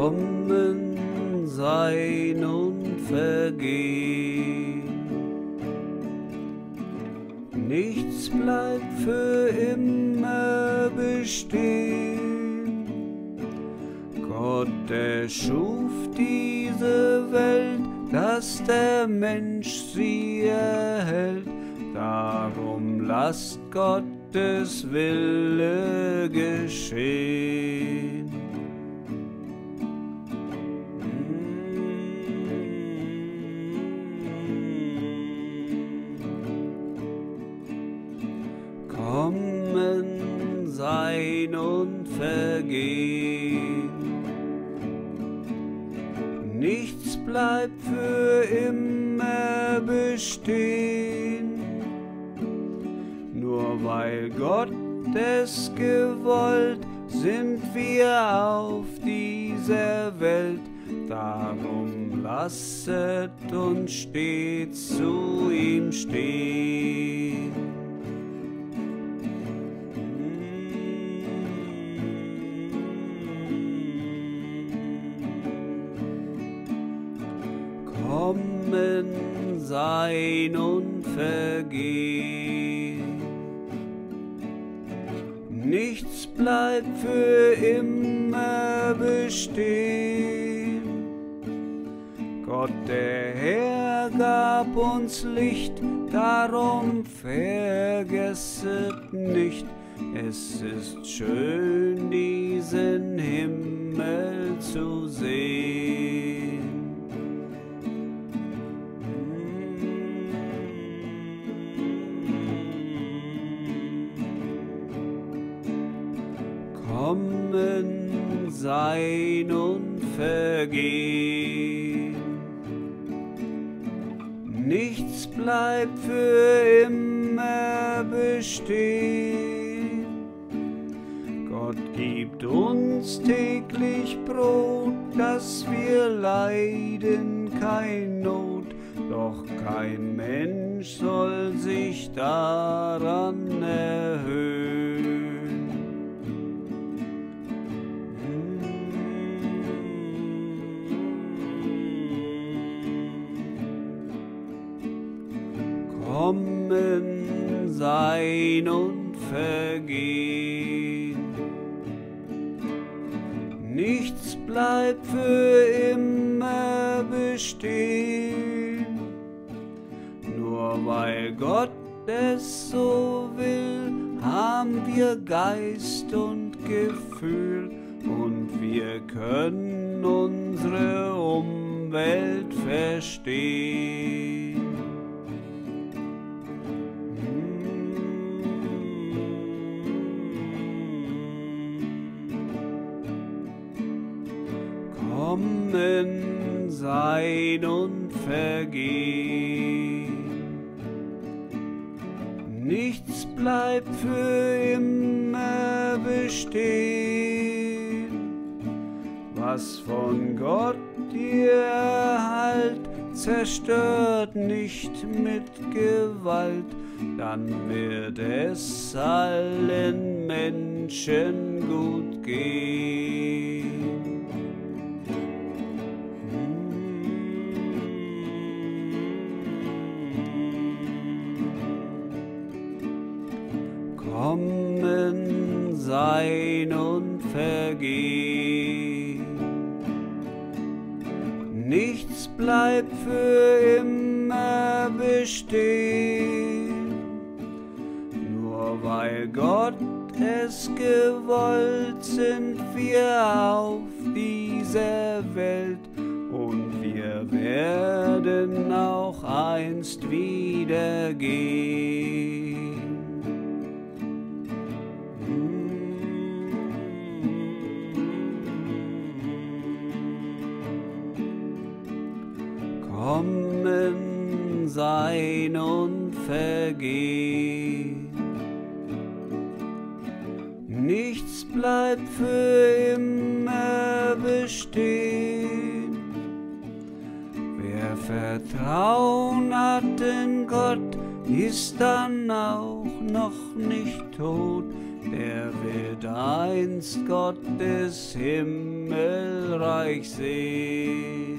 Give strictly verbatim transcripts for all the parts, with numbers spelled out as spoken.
kommen, sein und vergehen. Nichts bleibt für immer bestehen. Gott erschuf diese Welt, dass der Mensch sie erhält. Darum lasst Gottes Wille geschehen. Kommen, sein und vergehen. Nichts bleibt für immer bestehen. Nur weil Gott es gewollt, sind wir auf dieser Welt. Darum lasset uns stets zu ihm stehen. Kommen, sein und vergehen. Nichts bleibt für immer bestehen. Gott der Herr gab uns Licht, darum vergesset nicht. Es ist schön, diesen Himmel zu sehen. Kommen, sein und vergehen. Nichts bleibt für immer bestehen. Gott gibt uns täglich Brot, dass wir leiden kein Not. Doch kein Mensch soll sich daran erhöhen. Kommen, sein und vergehen. Nichts bleibt für immer bestehen. Nur weil Gott es so will, haben wir Geist und Gefühl und wir können unsere Umwelt verstehen. Kommen, sein und vergehen. Nichts bleibt für immer bestehen. Was von Gott ihr erhallt, zerstört nicht mit Gewalt, dann wird es allen Menschen gut gehen. Kommen, sein und vergehen. Nichts bleibt für immer bestehen. Nur weil Gott es gewollt, sind wir auf dieser Welt und wir werden auch einst wieder gehen. Kommen, sein und vergehen. Nichts bleibt für immer bestehen. Wer Vertrauen hat in Gott, ist dann auch noch nicht tot. Er wird einst Gottes Himmelreich sehen.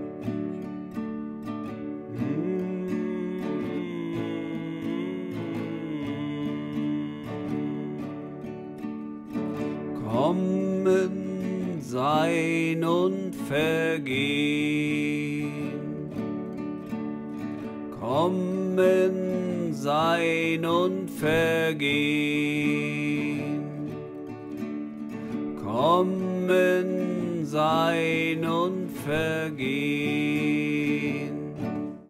Kommen, sein und vergehen. Kommen, sein und vergehen. Kommen, sein und vergehen.